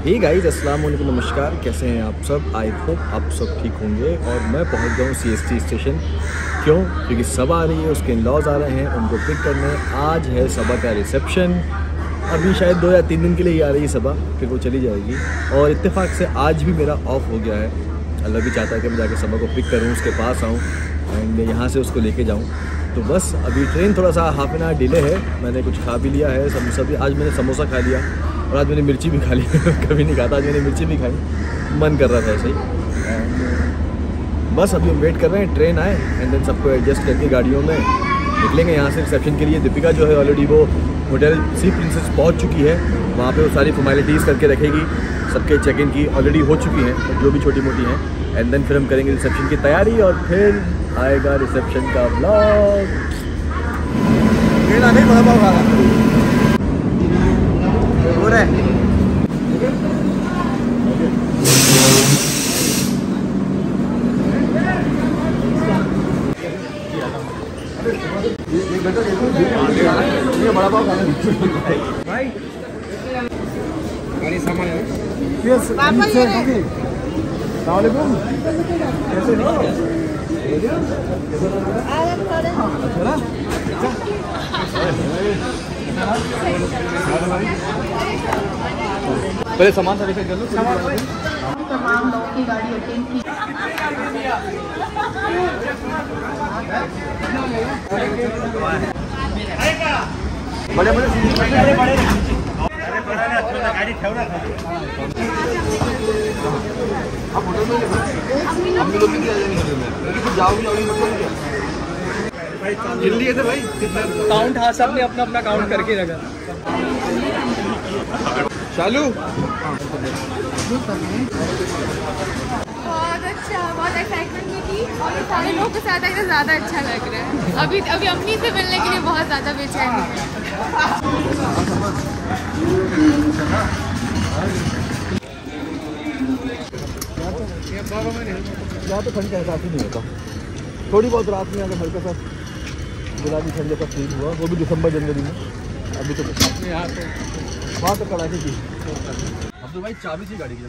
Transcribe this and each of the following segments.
Hey guys, अस्सलाम वालेकुम, नमस्कार। कैसे हैं आप सब? आई होप आप सब ठीक होंगे। और मैं पहुंच गया हूँ CST स्टेशन। क्यों? क्योंकि सबा आ रही है, उसके इन-लॉज आ रहे हैं, उनको पिक करने। आज है सबा का रिसेप्शन। अभी शायद 2 या 3 दिन के लिए ही आ रही है सबा, फिर वो चली जाएगी। और इत्तेफाक से आज भी मेरा ऑफ हो गया है। अल्लाह भी चाहता है कि मैं जाके सबा को पिक करूँ, उसके पास आऊँ एंड यहाँ से उसको लेके जाऊँ। तो बस अभी ट्रेन थोड़ा सा हाफ एन आवर डिले है। मैंने कुछ खा भी लिया है, समोसा भी। आज मैंने समोसा खा लिया और आज मैंने मिर्ची भी खा ली। कभी नहीं खाता, आज मैंने मिर्ची भी खाई, मन कर रहा था ऐसे ही। बस अभी हम वेट कर रहे हैं ट्रेन आए एंड देन सबको एडजस्ट करके गाड़ियों में निकलेंगे यहाँ से रिसेप्शन के लिए। दीपिका जो है ऑलरेडी वो होटल सी प्रिंसेस पहुँच चुकी है। वहाँ पे वो सारी फॉर्मेलिटीज़ करके रखेगी। सबके चेक इन की ऑलरेडी हो चुकी हैं, जो भी छोटी मोटी हैं। एंड देन फिर हम करेंगे रिसेप्शन की तैयारी और फिर आएगा रिसेप्शन का व्लॉग। नहीं बड़ा पाव हो रहा है। बड़ा पाव खाना भाई, गाड़ी सामान है। यस सलामकुम, कैसे पहले सामान था कर लो। तमाम लोगों की गाड़ी अटेंड की। बड़े बड़े गाड़ी ठेवना था। आप होटल में हम लोग भी जाओगे जल्दी है भाई। कितना काउंट? हाँ, सबने अपना अपना काउंट करके रखा। चालू। बहुत अच्छा, बहुत एक्साइटमेंट भी थी और ये सारे लोगों के साथ आकर ज़्यादा अच्छा लग रहा है। अभी अम्मी से मिलने के लिए बहुत ज़्यादा बेचैन है। यहाँ तो ठंड का एहसास ही नहीं होता। थोड़ी बहुत रात में अगर हल्का सा गुलाबी ठंड जैसा फील हुआ, वो भी दिसंबर जनवरी में। अभी तो अपने यहाँ तो वहाँ तो कड़ाके की। अब तो भाई चाबी थी गाड़ी की।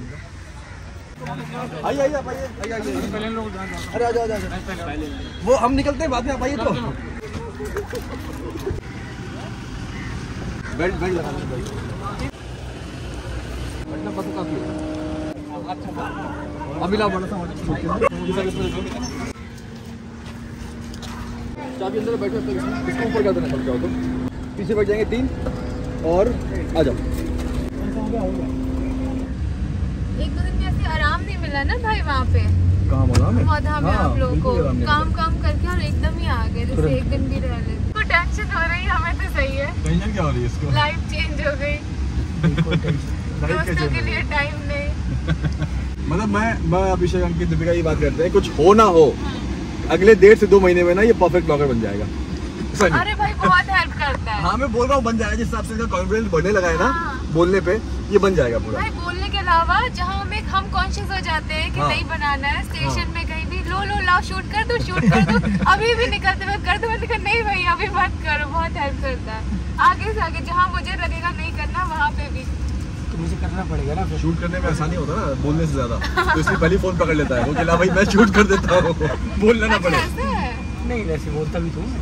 आइए आप आइए। अरे आ जाओ। वो हम निकलते हैं बाद में, आप आइए तो। बेल्ट लगा काफी अभी ला बड़ा सा चाबी अंदर बैठे। इसको ऊपर कर देना, सब जाओ तो पीछे बैठ जाएंगे 3 और आ जाओ। 1-2 दिन में ऐसे आराम नहीं मिला ना भाई वहाँ पे। काम हो रहा है मौधा में आप लोगों को काम करके और एकदम ही आ गए। जैसे एक दिन भी रह ले तो टेंशन हो रही है हमें। तो सही है, टेंशन क्या हो रही है इसको? लाइफ चेंज हो गई। दोस्तों के लिए टाइम नहीं। मतलब मैं अभिषेक, अंकित, दीपिका ये बात करते हैं, कुछ हो ना हो अगले 1.5 से 2 महीने में ना ये परफेक्ट ब्लॉगर बन जाएगा। अरे भाई बहुत हेल्प करता है। हाँ मैं बोल रहा हूँ बन जाएगा। जिस हिसाब से इसका कॉन्फिडेंस बढ़ने लगा है ना बोलने पे, ये बन जाएगा पूरा। भाई बोलने के अलावा जहाँ हम कॉन्शियस हो जाते हैं कि नहीं बनाना है, स्टेशन में कहीं भी लो लाओ शूट कर दो अभी भी निकलते वक्त कर दो। नहीं भाई अभी मत करो, बहुत हेल्प करता है। आगे से आगे जहाँ मुझे लगेगा नहीं करना वहाँ पे भी तो मुझे करना पड़ेगा ना। शूट करने में आसानी होता है ना बोलने से ज्यादा। तो इसलिए पहले फोन पकड़ लेता है वो, कहला भाई मैं शूट कर देता हूँ, बोलना ना पड़े। नहीं वैसे बोलता भी तू।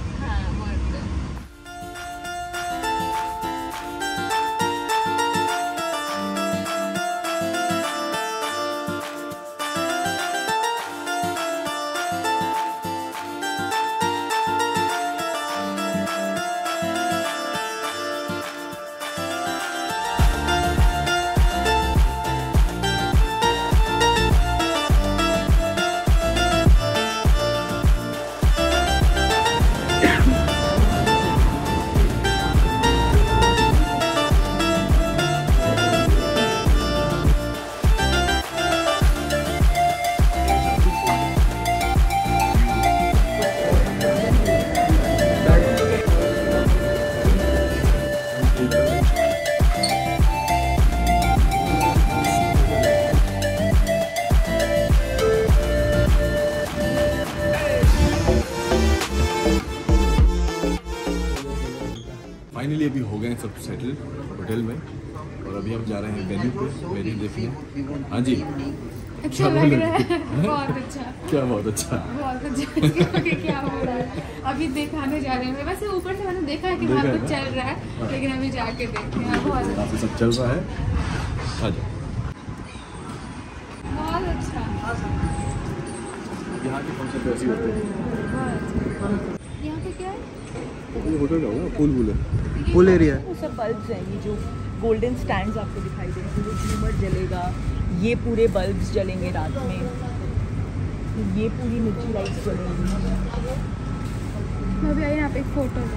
फाइनली अभी हो गए सब सेटल होटल में और अभी हम जा रहे हैं वेन्यू पे, वेन्यू देखने। हाँ जी, अच्छा लग रहा है, बहुत अच्छा। क्या बहुत अच्छा? बहुत अच्छा। इसके आगे क्या हो रहा है अभी दिखाने जा रहे हैं। वैसे ऊपर से मैंने देखा है कि हाँ कुछ चल रहा है, लेकिन अभी जाके देखते हैं। बहुत अच्छा, सब चल रहा है। आ जाओ। बहुत अच्छा। यहाँ के फंक्शन तो ऐसे ही होते हैं। यहाँ पे क्या है? ये होटल का होगा, पूल है, पूल एरिया है। वो सब बल्ब्स हैं, ये जो गोल्डन स्टैंड्स आपको दिखाई दे रहे हैं, वो झूमर जलेगा, ये पूरे बल्ब्स जलेंगे रात में, ये पूरी मिर्ची लाइट्स जलेंगी। मैं भी आई यहाँ पे एक फोटो लूँ।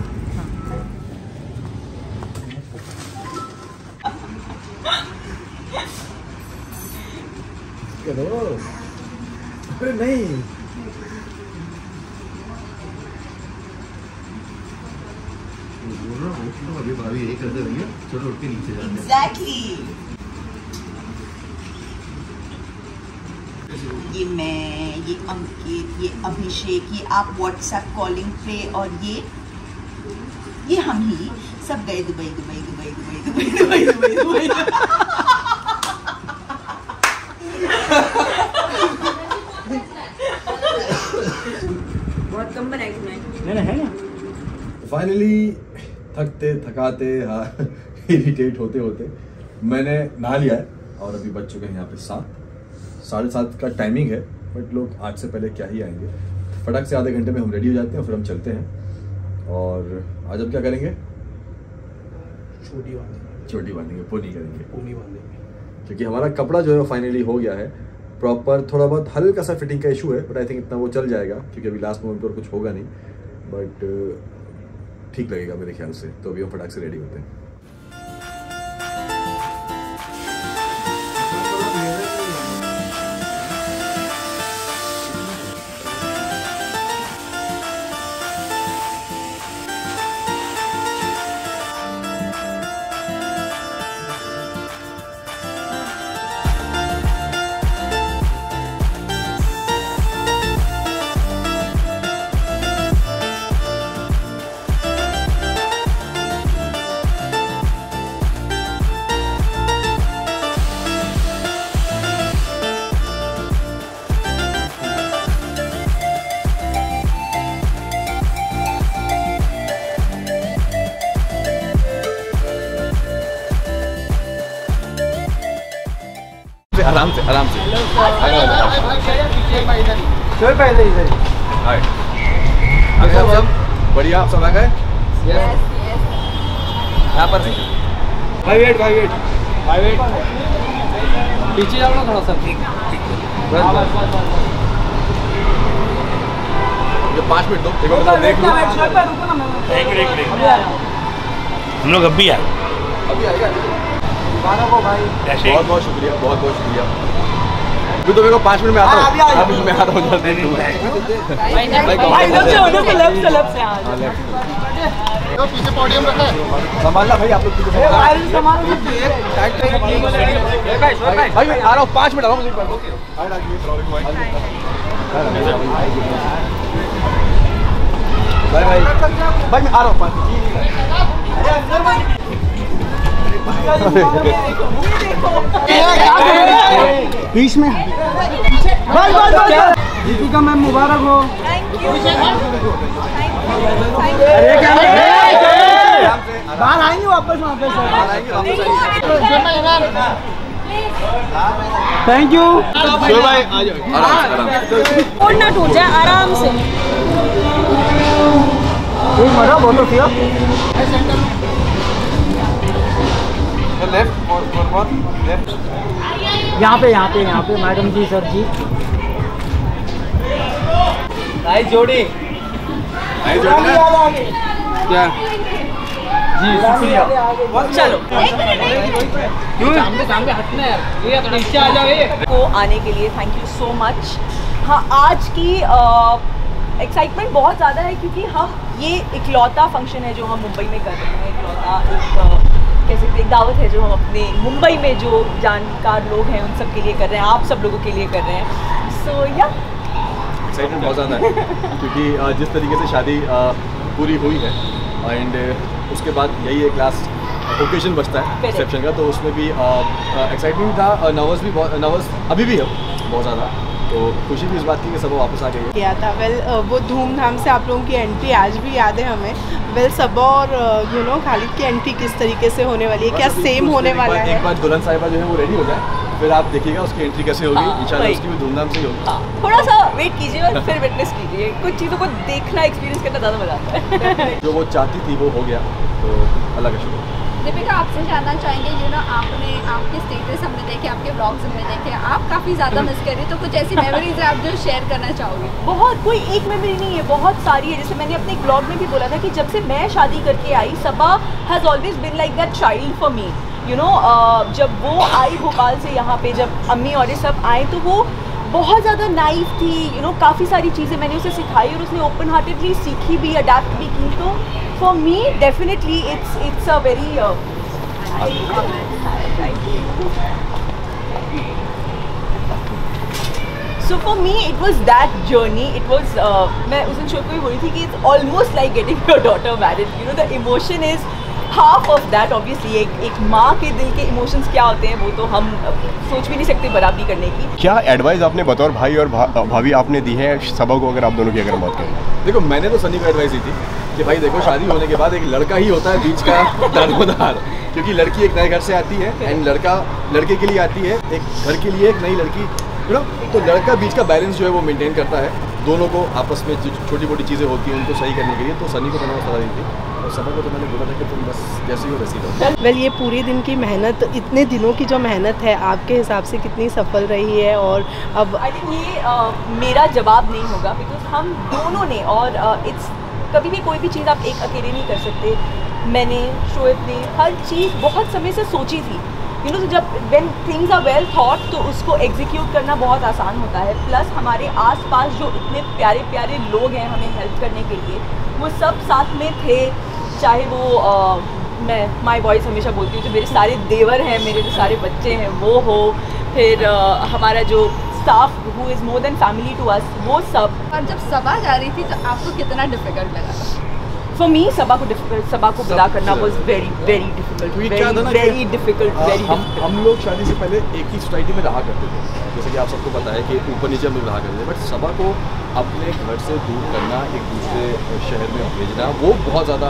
अरे नहीं, अभी भाभी यही करते रहिए। चलो उठ के नीचे जाते हैं। एग्जैक्टली। ये मैं, ये अंकित, ये अभिषेक, ये आप व्हाट्सएप कॉलिंग पे, और ये हम ही सब गए Dubai Dubai Dubai Dubai Dubai Dubai Dubai Dubai. बहुत कम बनाई तुमने। नहीं है ना। फाइनली थकते थकाते इरिटेट होते होते मैंने नहा लिया है और अभी बज चुके हैं यहाँ पे 7:30 का टाइमिंग है। बट लोग 8 से पहले क्या ही आएंगे। फटाक से आधे घंटे में हम रेडी हो जाते हैं और फिर हम चलते हैं। और आज हम क्या करेंगे? चोटी बांधेंगे, पोनी करेंगे, क्योंकि हमारा कपड़ा जो है फाइनली हो गया है प्रॉपर। थोड़ा बहुत हल्का सा फिटिंग का इशू है, बट आई थिंक इतना वो चल जाएगा, क्योंकि अभी लास्ट मोमेंट पर कुछ होगा नहीं। बट ठीक लगेगा मेरे ख्याल से। तो अभी हम फटाक से रेडी होते हैं। आराम से आराम से। हाय, आप सब बढ़िया? आप सब आ गए? यहाँ पर भाई वेट पीछे जाओ ना थोड़ा सा। ये 5 मिनट दो, एक बार देख लो। हम लोग अभी आए। अभी आएगा भाई बहुत बहुत शुक्रिया, बहुत बहुत शुक्रिया। अभी तो मेरे को 5 मिनट में आता हूँ। अभी मैं आता हूँ जल्दी। पीछे पोडियम रखा है, संभालना भाई, आप लोग पीछे भाई। मैं आ रहा हूँ, 5 मिनट आ रहा हूँ। भाई मैं आ रहा हूँ 5 मिनट। बीच में दीपिका मैम मुबारक हो। बाहर आएंगे वापस वहाँ पे। थैंक यू भाई, आ जाओ आराम से। और ना टूट जाए, आराम से। मजा बहुत किया। Left left. यहाँ पे madam ji, sir ji. Nice जोड़ी। क्या जी, शुक्रिया। चलो सामने हटना है, ये नीचे आ जाओ। को आने के लिए थैंक यू सो मच। हाँ, आज की एक्साइटमेंट बहुत ज़्यादा है, क्योंकि हम ये इकलौता फंक्शन है जो हम मुंबई में कर रहे हैं। इकलौता कह सकते एक दावत है जो हम अपने मुंबई में जो जानकार लोग हैं उन सब के लिए कर रहे हैं, आप सब लोगों के लिए कर रहे हैं। सो या एक्साइटमेंट बहुत ज़्यादा है, क्योंकि जिस तरीके से शादी पूरी हुई है एंड उसके बाद यही एक लास्ट ओकेजन बचता है Correct. रिसेप्शन का, तो उसमें भी एक्साइटमेंट था, नर्वस भी बहुत, नर्वस अभी भी है बहुत ज़्यादा, तो खुशी भी इस बात की कि सब वापस आ गई है। किया था। वेल वो धूमधाम से आप लोगों की एंट्री आज भी याद है हमें। वेल सबा और खालिद की एंट्री किस तरीके से होने वाली है, क्या सेम होने वाला है? एक बार दुल्हन साहिबा जो है वो रेडी हो जाए, फिर आप देखिएगा उसकी एंट्री कैसे होगी। इंशाल्लाह वही। उसकी भी धूमधाम से ही होगी। थोड़ा सा वेट कीजिए और फिर विटनेस कीजिए, कुछ चीज़ों को देखना एक्सपीरियंस करना ज़्यादा मजा आता है। जो वो चाहती थी वो हो गया, तो अल्लाह का शुक्र। दीपिका, आपसे जानना चाहेंगे आपने आपके स्टेटस हमने देखे, आपके ब्लॉग्स हमने देखे, आप काफ़ी ज़्यादा मिस कर रही हैं, तो कुछ ऐसी मेमोरीज है आप जो शेयर करना चाहोगे? बहुत, कोई एक मेमोरी नहीं है, बहुत सारी है। जैसे मैंने अपने ब्लॉग में भी बोला था कि जब से मैं शादी करके आई, Saba has always been like that child for me. जब वो आई भोपाल से यहाँ पे, जब अम्मी और ये सब आए, तो वो बहुत ज़्यादा नाइव थी। काफ़ी सारी चीज़ें मैंने उसे सिखाई और उसने ओपन हार्टेडली सीखी भी, अडेप्ट भी की। तो for me definitely it's a very So for me it was that journey. It was मैं उस दिन शो को भी बोली थी कि it's almost like getting your daughter married. The emotion is half of that. Obviously एक माँ के दिल के emotions क्या होते हैं वो तो हम सोच भी नहीं सकते बराबरी करने की। क्या एडवाइस आपने बतौर भाई और भाभी आपने दी है सबा को, अगर आप दोनों की अगर बात करें? देखो, मैंने तो सनी को एडवाइस दी थी कि भाई देखो, शादी होने के बाद एक लड़का ही होता है बीच का दारोमदार, क्योंकि लड़की एक नए घर से आती है एंड लड़का लड़के के लिए आती है, एक घर के लिए एक नई लड़की, तो लड़का बीच का बैलेंस जो है वो मेंटेन करता है। दोनों को आपस में छोटी मोटी चीज़ें होती हैं उनको सही करने के लिए, तो सनी को मैंने सलाह दी थी और सबा को तो मैंने बोला था कि तुम बस जैसे हो वैसे ही। वेल ये पूरे दिन की मेहनत, इतने दिनों की जो मेहनत है, आपके हिसाब से कितनी सफल रही है? और अब आई थिंक ये मेरा जवाब नहीं होगा, बिकॉज हम दोनों ने, और इट्स कभी भी कोई भी चीज़ आप एक अकेले नहीं कर सकते। मैंने, शोएब ने हर चीज़ बहुत समय से सोची थी। तो जब when things are well thought तो उसको एग्जीक्यूट करना बहुत आसान होता है। प्लस हमारे आसपास जो इतने प्यारे प्यारे लोग हैं हमें हेल्प करने के लिए, वो सब साथ में थे। चाहे वो मैं माय वॉइस हमेशा बोलती हूँ, जो मेरे सारे देवर हैं, मेरे जो सारे बच्चे हैं वो हो, फिर हमारा जो staff who is more than family to us, वो सब। और जब सबा जा रही थी तो आपको कितना डिफिकल्ट लगा? फॉर मी सबा को विदा करना was very very difficult, very difficult, very difficult. हम लोग शादी से पहले एक ही सोसाइटी में रहा करते थे, जैसे कि आप सबको पता है कि ऊपर नीचे हम लोग रहा करते थे, बट सबा को अपने घर से दूर करना, एक दूसरे शहर में भेजना, वो बहुत ज़्यादा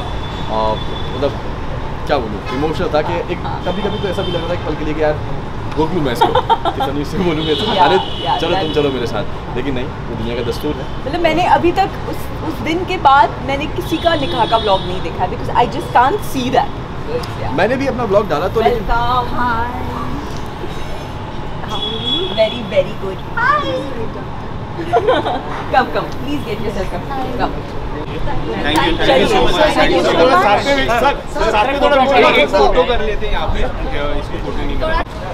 मतलब क्या बोलूँ, इमोशनल था कि एक कभी कभी तो ऐसा भी लग रहा था कि पल के लिए कि यार रोक लूँ मैं इसको, सनी से बोलूँगे तो अरे चलो तुम चलो मेरे साथ, लेकिन नहीं, वो दुनिया का दस्तूर है। मतलब मैंने अभी तक उस दिन के बाद मैंने किसी का निकाह का व्लॉग नहीं देखा, because I just can't see that. मैंने भी अपना व्लॉग डाला तो, लेकिन very very good. Come please get yourself come. Thank you so much. Thank you so much. Sir थोड़ा फोटो कर लेते हैं यहाँ पे, इसको फोटो नहीं